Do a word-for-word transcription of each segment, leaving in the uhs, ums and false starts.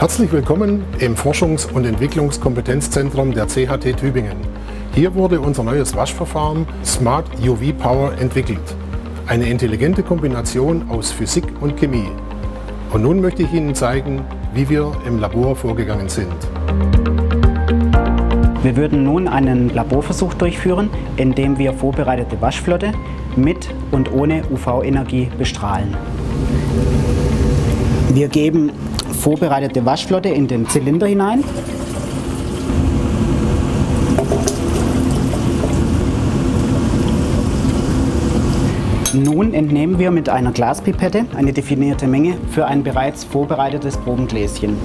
Herzlich willkommen im Forschungs- und Entwicklungskompetenzzentrum der C H T Tübingen. Hier wurde unser neues Waschverfahren Smart U V Power entwickelt. Eine intelligente Kombination aus Physik und Chemie. Und nun möchte ich Ihnen zeigen, wie wir im Labor vorgegangen sind. Wir würden nun einen Laborversuch durchführen, in dem wir vorbereitete Waschflotte mit und ohne U V-Energie bestrahlen. Wir geben vorbereitete Waschflotte in den Zylinder hinein. Nun entnehmen wir mit einer Glaspipette eine definierte Menge für ein bereits vorbereitetes Probengläschen.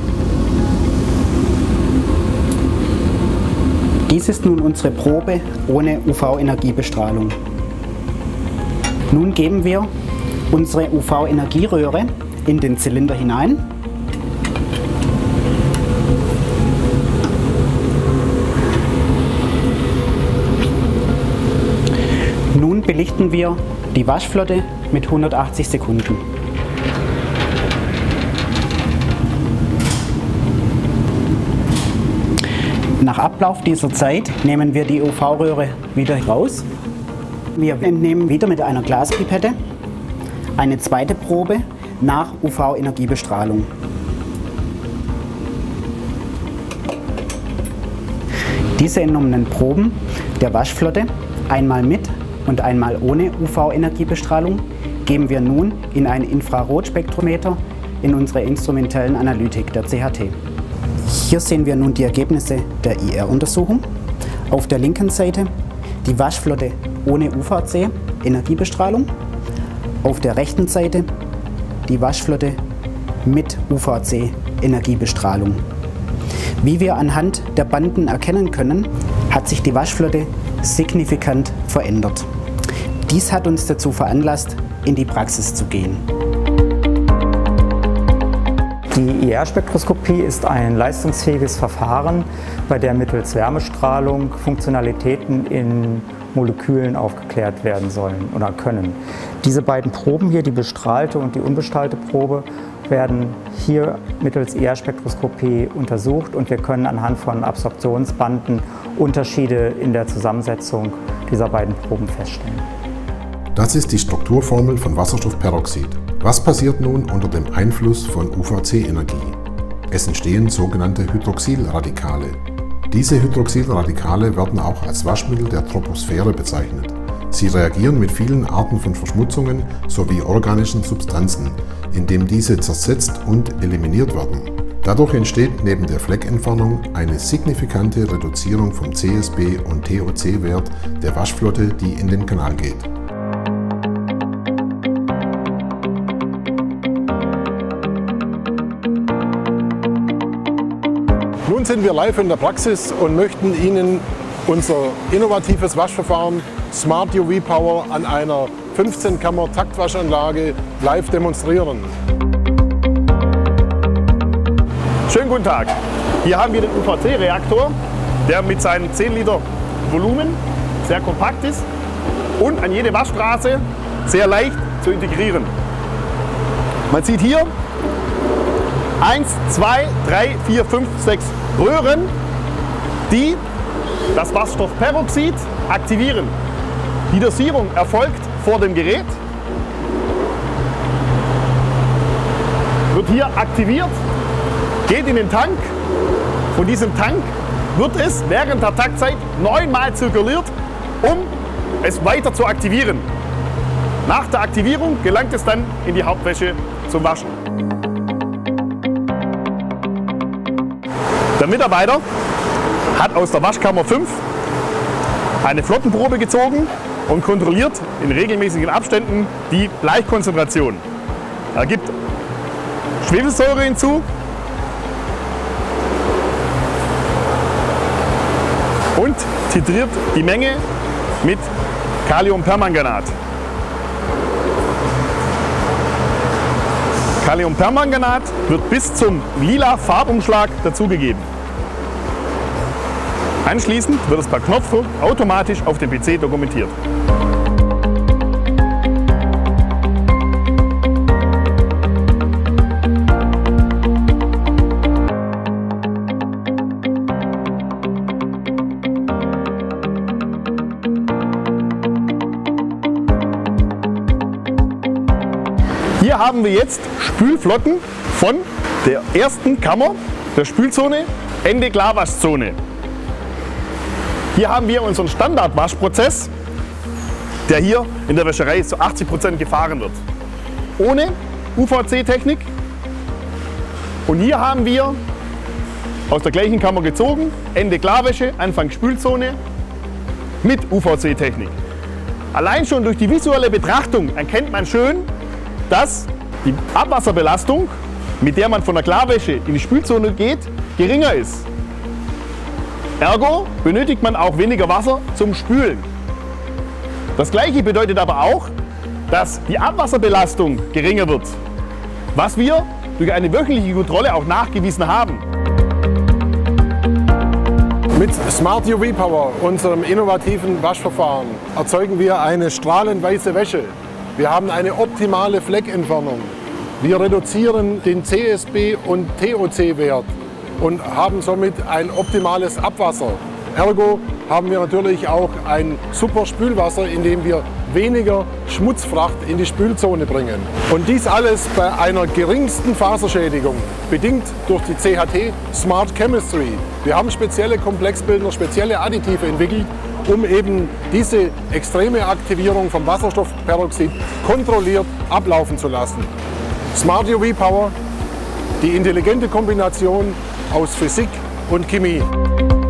Dies ist nun unsere Probe ohne U V-Energiebestrahlung. Nun geben wir unsere U V-Energieröhre in den Zylinder hinein. Nun belichten wir die Waschflotte mit hundertachtzig Sekunden. Nach Ablauf dieser Zeit nehmen wir die U V-Röhre wieder raus. Wir entnehmen wieder mit einer Glaspipette eine zweite Probe nach U V-Energiebestrahlung. Diese entnommenen Proben der Waschflotte, einmal mit und einmal ohne U V-Energiebestrahlung, geben wir nun in ein Infrarotspektrometer in unsere instrumentellen Analytik der C H T. Hier sehen wir nun die Ergebnisse der I R-Untersuchung. Auf der linken Seite die Waschflotte ohne U V C-Energiebestrahlung, auf der rechten Seite die Waschflotte mit U V C-Energiebestrahlung. Wie wir anhand der Banden erkennen können, hat sich die Waschflotte signifikant verändert. Dies hat uns dazu veranlasst, in die Praxis zu gehen. Die I R-Spektroskopie ist ein leistungsfähiges Verfahren, bei der mittels Wärmestrahlung Funktionalitäten in Molekülen aufgeklärt werden sollen oder können. Diese beiden Proben hier, die bestrahlte und die unbestrahlte Probe, werden hier mittels I R-Spektroskopie untersucht und wir können anhand von Absorptionsbanden Unterschiede in der Zusammensetzung dieser beiden Proben feststellen. Das ist die Strukturformel von Wasserstoffperoxid. Was passiert nun unter dem Einfluss von U V C-Energie? Es entstehen sogenannte Hydroxylradikale. Diese Hydroxylradikale werden auch als Waschmittel der Troposphäre bezeichnet. Sie reagieren mit vielen Arten von Verschmutzungen sowie organischen Substanzen, indem diese zersetzt und eliminiert werden. Dadurch entsteht neben der Fleckentfernung eine signifikante Reduzierung vom C S B- und T O C-Wert der Waschflotte, die in den Kanal geht. Nun sind wir live in der Praxis und möchten Ihnen unser innovatives Waschverfahren Smart U V Power an einer fünfzehn Kammer Taktwaschanlage live demonstrieren. Schönen guten Tag. Hier haben wir den U V C-Reaktor, der mit seinen zehn Liter Volumen sehr kompakt ist und an jede Waschstraße sehr leicht zu integrieren. Man sieht hier eins, zwei, drei, vier, fünf, sechs Röhren, die das Wasserstoffperoxid aktivieren. Die Dosierung erfolgt vor dem Gerät, wird hier aktiviert, geht in den Tank. Von diesem Tank wird es während der Taktzeit neunmal zirkuliert, um es weiter zu aktivieren. Nach der Aktivierung gelangt es dann in die Hauptwäsche zum Waschen. Der Mitarbeiter hat aus der Waschkammer fünf eine Flottenprobe gezogen und kontrolliert in regelmäßigen Abständen die Bleichkonzentration. Er gibt Schwefelsäure hinzu und titriert die Menge mit Kaliumpermanganat. Kaliumpermanganat wird bis zum lila Farbumschlag dazugegeben. Anschließend wird es per Knopfdruck automatisch auf dem P C dokumentiert. Hier haben wir jetzt Spülflotten von der ersten Kammer der Spülzone, Ende Klarwaschzone. Hier haben wir unseren Standardwaschprozess, der hier in der Wäscherei zu achtzig Prozent gefahren wird. Ohne U V C-Technik. Und hier haben wir aus der gleichen Kammer gezogen, Ende Klarwäsche, Anfang Spülzone mit U V C-Technik. Allein schon durch die visuelle Betrachtung erkennt man schön, dass die Abwasserbelastung, mit der man von der Klarwäsche in die Spülzone geht, geringer ist. Ergo benötigt man auch weniger Wasser zum Spülen. Das Gleiche bedeutet aber auch, dass die Abwasserbelastung geringer wird, was wir durch eine wöchentliche Kontrolle auch nachgewiesen haben. Mit Smart U V Power, unserem innovativen Waschverfahren, erzeugen wir eine strahlend weiße Wäsche. Wir haben eine optimale Fleckentfernung. Wir reduzieren den C S B und T O C-Wert und haben somit ein optimales Abwasser. Ergo haben wir natürlich auch ein super Spülwasser, in dem wir weniger Schmutzfracht in die Spülzone bringen. Und dies alles bei einer geringsten Faserschädigung, bedingt durch die C H T Smart Chemistry. Wir haben spezielle Komplexbildner, spezielle Additive entwickelt, um eben diese extreme Aktivierung vom Wasserstoffperoxid kontrolliert ablaufen zu lassen. Smart U V Power, die intelligente Kombination aus Physik und Chemie.